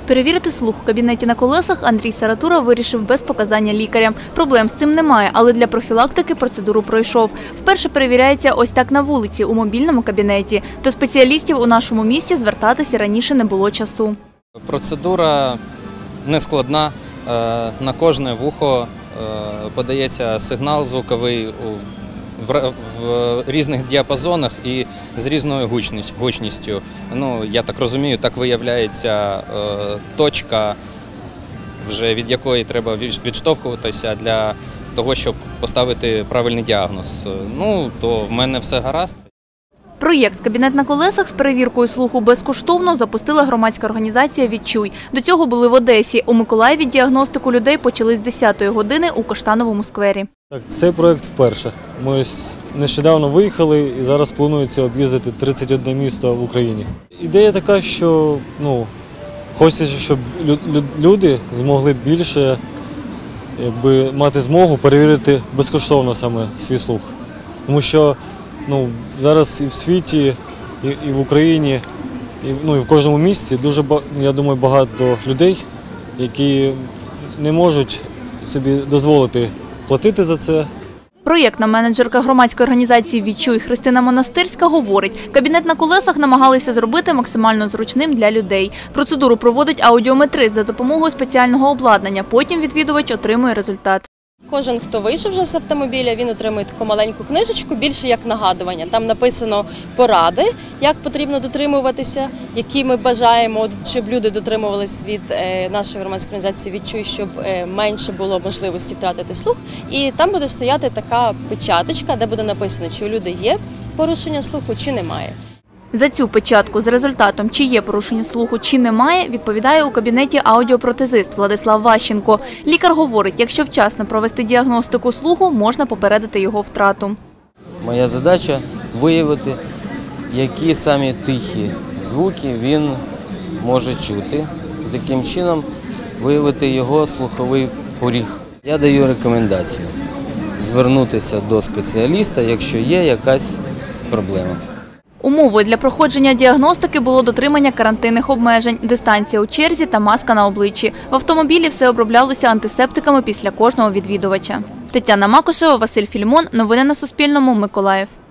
Перевірити слух у кабінеті на колесах Андрій Саратура вирішив без показання лікаря. Проблем з цим немає, але для профілактики процедуру пройшов. Вперше перевіряється ось так на вулиці, у мобільному кабінеті. До спеціалістів у нашому місті звертатися раніше не було часу. Процедура нескладна. На кожне вухо подається сигнал звуковий в різних діапазонах і з різною гучністю. Я так розумію, так виявляється точка, вже від якої треба відштовхуватися для того, щоб поставити правильний діагноз. То в мене все гаразд. Проєкт «Кабінет на колесах» з перевіркою слуху безкоштовно запустила громадська організація «Відчуй». До цього були в Одесі. У Миколаєві діагностику людей почали з 10-ї години у Каштановому сквері. Так, цей проєкт вперше. Ми нещодавно виїхали і зараз планується об'їздити 31 місто в Україні. Ідея така, що хочеться, щоб люди змогли більше мати змогу перевірити безкоштовно саме свій слух. Тому що зараз і в світі, і в Україні, і в кожному місті дуже, я думаю, багато людей, які не можуть собі дозволити платити за це. Проєктна менеджерка громадської організації «Відчуй» Христина Монастирська говорить, кабінет на колесах намагалися зробити максимально зручним для людей. Процедуру проводить аудіометрист за допомогою спеціального обладнання. Потім відвідувач отримує результат. Кожен, хто вийшов вже з автомобіля, він отримує таку маленьку книжечку, більше як нагадування. Там написано поради, як потрібно дотримуватися, які ми бажаємо, щоб люди дотримувалися від нашої громадської організації «Відчуй», щоб менше було можливості втратити слух. І там буде стояти така печаточка, де буде написано, чи у людей є порушення слуху, чи немає. За цю печатку з результатом, чи є порушення слуху, чи немає, відповідає у кабінеті аудіопротезист Владислав Ващенко. Лікар говорить, якщо вчасно провести діагностику слуху, можна попередити його втрату. Моя задача – виявити, які самі тихі звуки він може чути. І таким чином виявити його слуховий поріг. Я даю рекомендацію звернутися до спеціаліста, якщо є якась проблема. Умовою для проходження діагностики було дотримання карантинних обмежень, дистанція у черзі та маска на обличчі. В автомобілі все оброблялося антисептиками після кожного відвідувача. Тетяна Макушева, Василь Фільмон. Новини на Суспільному. Миколаїв.